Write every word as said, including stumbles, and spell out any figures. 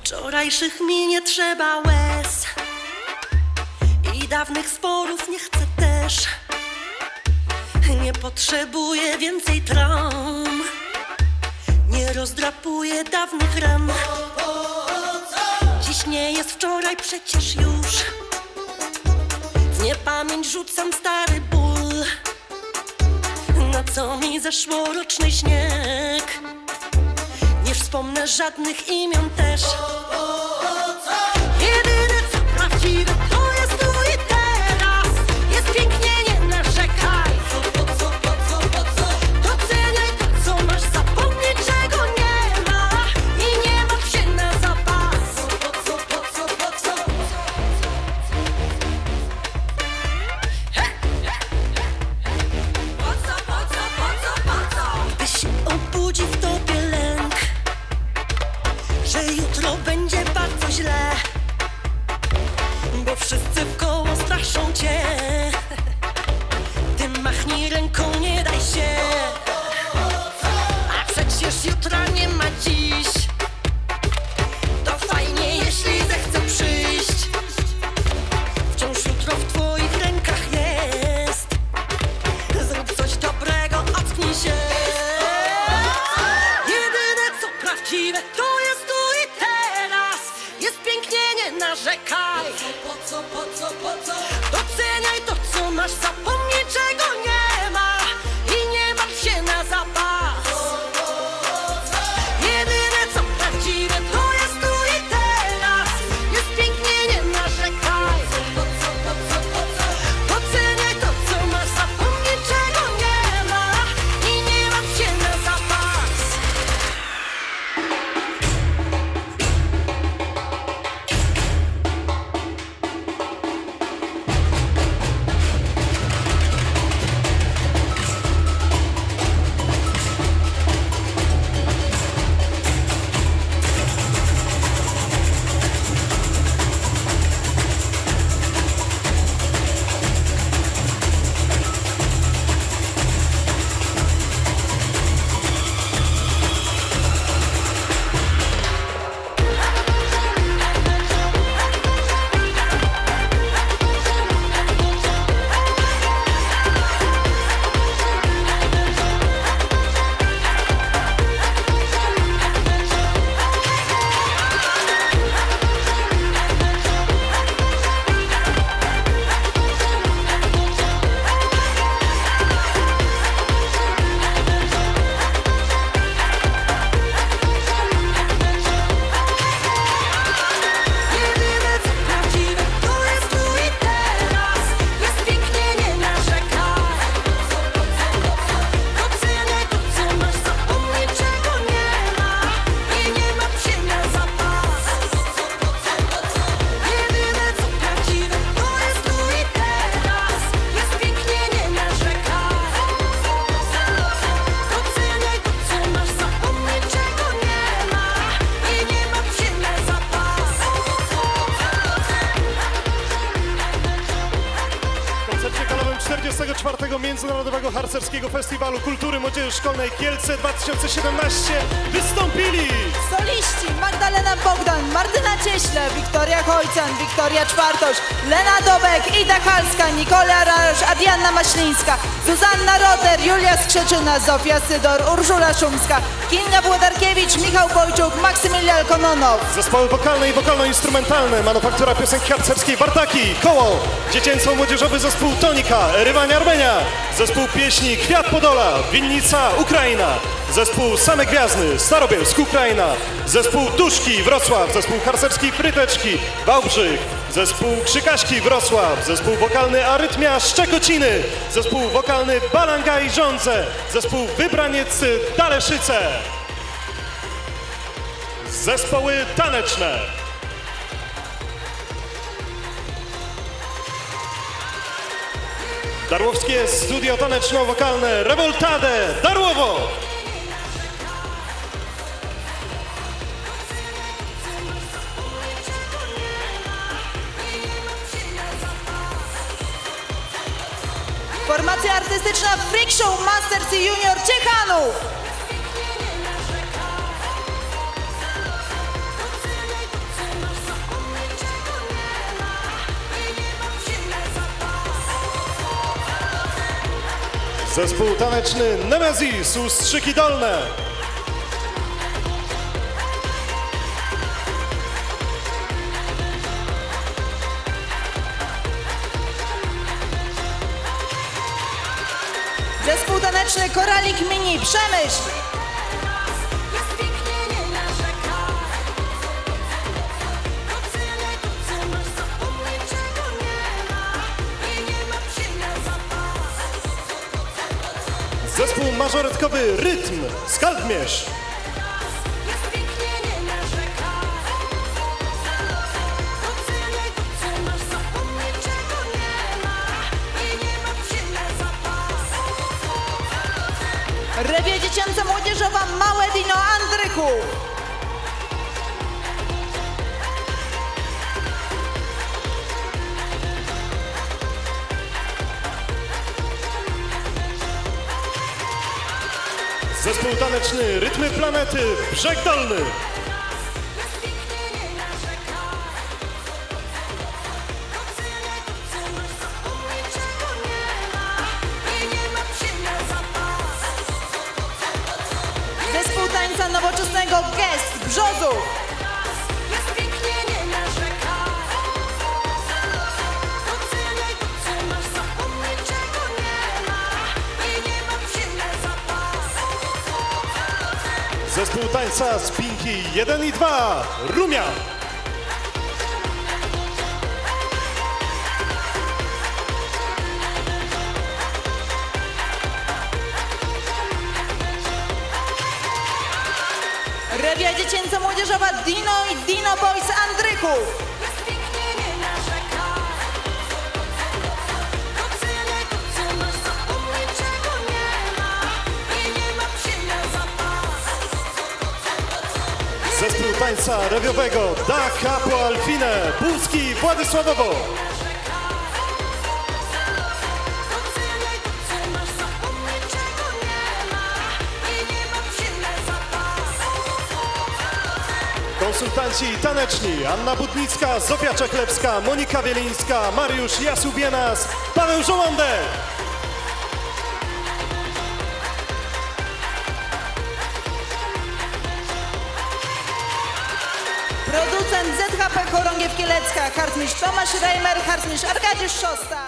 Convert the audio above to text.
Wczorajszych mi nie trzeba łez i dawnych sporów nie chcę też. Nie potrzebuję więcej traum, nie rozdrapuję dawnych ran. Dziś nie jest wczoraj przecież już. W niepamięć rzucam stary ból, na co mi zeszłoroczny śnieg. Nie wspomnę żadnych imion też. Jedyne co prawdziwe to jest tu i teraz. Jest pięknie, nie narzekaj. Po co, po co, po co? Doceniaj to, co masz, zapomnij czego nie ma i nie martw się na zapas. Po co, po co, po co? Po co, po co, po co, po co? Gdy się obudzi w tobie lęk, że jutro będzie bardzo źle, bo wszyscy wkoło straszą cię, ty machnij ręką, nie daj się. A przecież jutra nie ma dziś. To fajnie, jeśli zechce przyjść. Wciąż jutro w twoich rękach jest. Zrób coś dobrego, ocknij się. Jedyne co prawdziwe to jest tu i teraz. Jest pięknie, nie narzekaj. Po co, po co, po co? Doceniaj to, co masz, zapomnij czego nie ma i nie martw się na zapas. Jedyne co prawdziwe to jest tu i teraz. Jest pięknie, nie narzekaj. Po co, po co, po co? Doceniaj to, co masz, zapomnij czego nie ma i nie martw się na zapas. Jedyne co prawdziwe to jest tu i teraz. Jest pięknie, nie narzekaj. Doceniaj to, co masz, zapomnij czego nie ma i nie martw się na zapas. Jedyne co prawdziwe to jest tu i teraz. Jest pięknie, nie narzekaj. Doceniaj to, co masz, zapomnij czego nie ma i nie martw się na zapas. W koncercie galowym czterdziestego czwartego Międzynarodowego Harcerskiego Festiwalu Kultury Młodzieży Szkolnej Kielce dwa tysiące siedemnaście wystąpili Soliści Magdalena Bogdan, Martyna Cieśle, Wiktoria Hojcan, Wiktoria Czwartoś, Lena Dobek, Ida Halska, Nikola Rasz, Adrianna Maślińska, Zuzanna Roter, Julia Skrzeczyna, Zofia Sydor, Urszula Szumska, Kinga Włodarkiewicz, Michał Wojciuk, Maksymilian Kononow. zespoły wokalne i wokalno-instrumentalne, Manufaktura Piosenki Harcerskiej Bartaki, Koło, dziecięco-młodzieżowy zespół Tonika, Rywania Armenia, zespół pieśni Kwiat Podola, Winnica, Ukraina, zespół Same Gwiazdy, Starobielsk, Ukraina, zespół Duszki, Wrocław, zespół harcerski Fryteczki, Wałbrzych, zespół Krzykaśki, Wrocław, zespół wokalny Arytmia, Szczekociny, zespół wokalny Balanga i Żądze, zespół Wybraniecy, Daleszyce, zespoły taneczne. Darłowskie Studio Taneczno-Wokalne Revoltade, Darłowo. Formacja artystyczna Freak Show Masters i Junior Ciechanów. Zespół taneczny Nemesis, Ustrzyki Dolne. Zespół taneczny Koralik Mini, Przemyśl. Jest pięknie, nie narzekaj. Doceniaj to, co masz, zapomnij, czego nie ma. I nie ma się na zapas. Zespół mażoretkowy Rytm, Skaldmierz. Jest pięknie, nie narzekaj. Doceniaj to, co masz, zapomnij, czego nie ma. I nie ma się na zapas. Rewia dziecięca młodzieżowa Małe Dino Andrychów. Zespół taneczny Rytmy Planety, Brzeg Dolny. Jest pięknie, nie narzekaj. Doceniaj to, co masz, zapomnij, czego nie ma. I nie ma się na zapas. Zespół tańca nowoczesnego Gest, Brzozów. Jest pięknie, nie narzekaj. Doceniaj to, co masz, zapomnij, czego nie ma. I nie ma się na zapas. Zespół tańca Spinki jeden i dwa, Rumia. Rewia dziecięca młodzieżowa Dino i Dino Boys Andrychów. Jest pięknie, nie narzekaj. Doceniaj to, co masz, zapomnij, czego nie ma. I nie ma się na zapas. Zespół tańca rewiowego Da Capo Alfine, Puski, Władysławowo. Doceniaj to, co masz, zapomnij, czego nie ma. I nie ma się na zapas. Konsultanci taneczni Anna Budnicka, Zofia Czechlewska, Monika Wielińska, Mariusz Jasubienas, Paweł Żołądek. Producent Z H P Chorągiew Kielecka, harcmistrz Tomasz Reimer, harcmistrz Arkadiusz Szosta.